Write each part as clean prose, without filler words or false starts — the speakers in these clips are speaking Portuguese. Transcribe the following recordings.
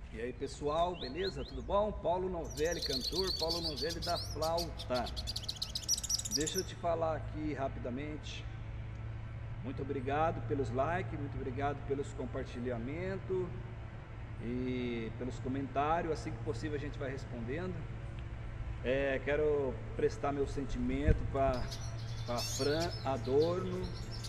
E aí pessoal, beleza? Tudo bom? Paulo Novelli, cantor Paulo Novelli da flauta. Deixa eu te falar aqui rapidamente. Muito obrigado pelos likes, muito obrigado pelos compartilhamentos e pelos comentários. Assim que possível a gente vai respondendo. Quero prestar meu sentimento para Fran Adorno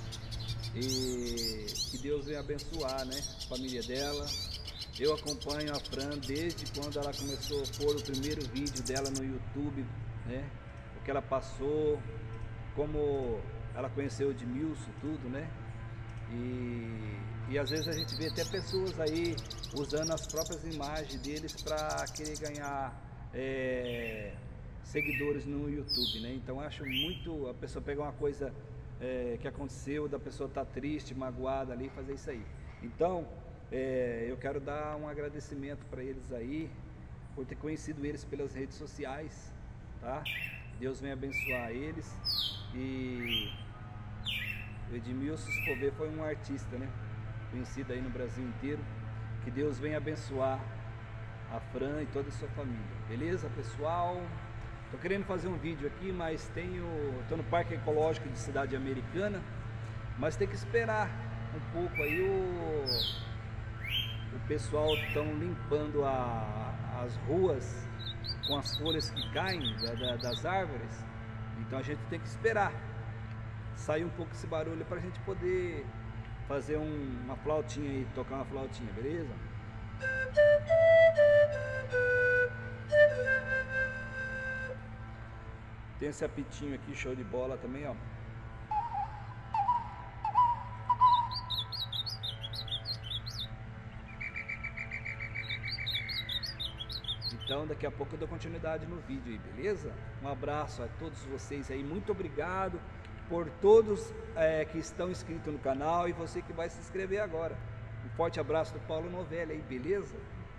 e que Deus venha abençoar, né, a família dela. Eu acompanho a Fran desde quando ela começou a pôr o primeiro vídeo dela no YouTube, né? O que ela passou, como ela conheceu o Edmilson, tudo, né? E às vezes a gente vê até pessoas aí usando as próprias imagens deles para querer ganhar seguidores no YouTube, né? Então eu acho muito, a pessoa pegar uma coisa que aconteceu, da pessoa estar triste, magoada ali, fazer isso aí. Então eu quero dar um agradecimento para eles aí, por ter conhecido eles pelas redes sociais, tá? Deus venha abençoar eles. E o Edmilson, se for ver, foi um artista, né? Conhecido aí no Brasil inteiro. Que Deus venha abençoar a Fran e toda a sua família. Beleza, pessoal? Tô querendo fazer um vídeo aqui, mas tô no Parque Ecológico de Cidade Americana, mas tem que esperar um pouco aí. O pessoal estão limpando as ruas com as folhas que caem das árvores. Então a gente tem que esperar sair um pouco esse barulho para a gente poder fazer uma flautinha aí, tocar uma flautinha, beleza? Tem esse apitinho aqui, show de bola também, ó. Então daqui a pouco eu dou continuidade no vídeo aí, beleza? Um abraço a todos vocês aí, muito obrigado por todos que estão inscritos no canal e você que vai se inscrever agora. Um forte abraço do Paulo Novelli aí, beleza?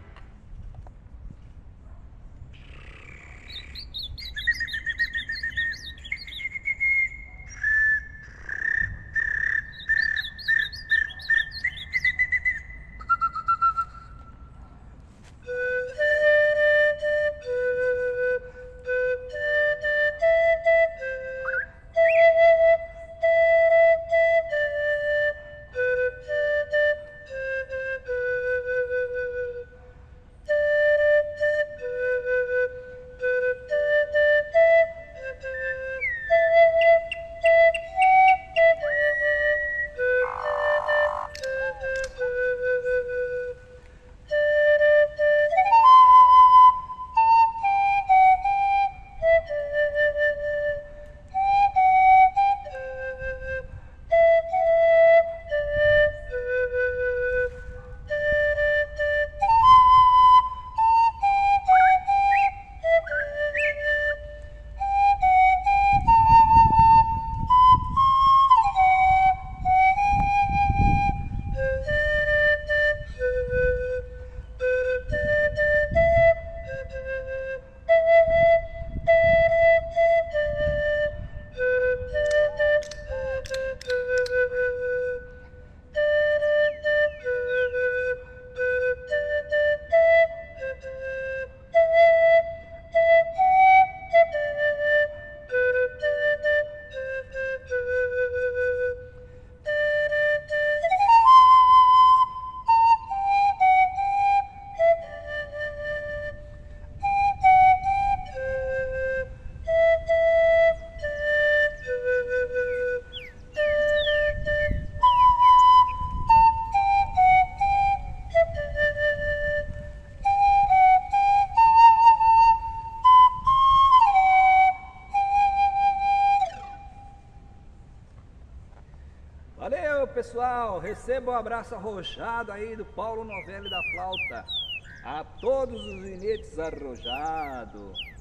Valeu, pessoal, receba um abraço arrojado aí do Paulo Novelli da flauta. A todos os vinetes arrojados.